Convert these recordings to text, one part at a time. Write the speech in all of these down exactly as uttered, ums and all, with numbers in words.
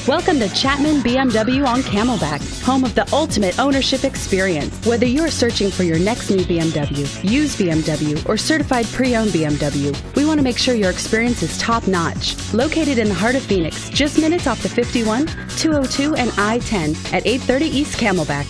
Welcome to Chapman B M W on Camelback, home of the ultimate ownership experience. Whether you're searching for your next new B M W, used B M W, or certified pre-owned B M W, we want to make sure your experience is top-notch. Located in the heart of Phoenix, just minutes off the fifty-one, two oh two, and I ten at eight thirty East Camelback.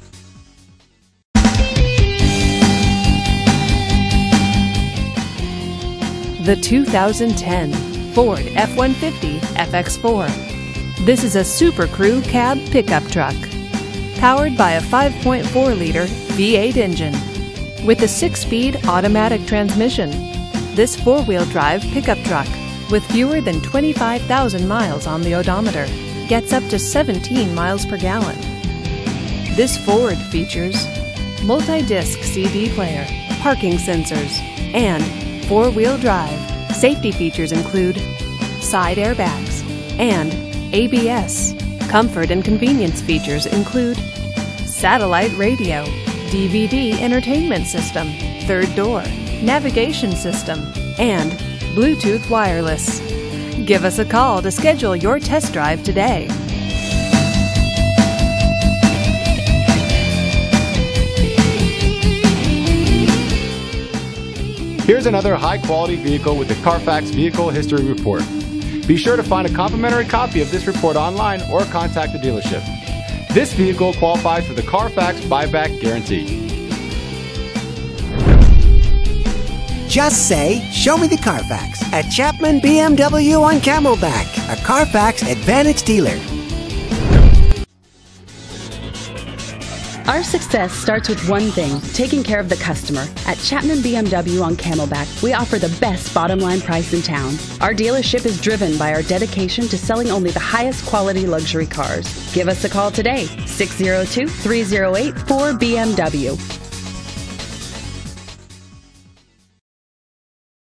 The two thousand ten Ford F one fifty F X four. This is a Super Crew cab pickup truck, powered by a five point four liter V eight engine. With a six-speed automatic transmission, this four-wheel drive pickup truck, with fewer than twenty-five thousand miles on the odometer, gets up to seventeen miles per gallon. This Ford features multi-disc C D player, parking sensors, and four-wheel drive. Safety features include side airbags and A B S. Comfort and convenience features include satellite radio, D V D entertainment system, third door, navigation system, and Bluetooth wireless. Give us a call to schedule your test drive today. Here's another high-quality vehicle with the Carfax Vehicle History Report. Be sure to find a complimentary copy of this report online or contact the dealership. This vehicle qualifies for the Carfax Buyback Guarantee. Just say, "Show me the Carfax" at Chapman B M W on Camelback, a Carfax Advantage dealer. Our success starts with one thing, taking care of the customer. At Chapman B M W on Camelback, we offer the best bottom line price in town. Our dealership is driven by our dedication to selling only the highest quality luxury cars. Give us a call today, six oh two, three oh eight, four B M W.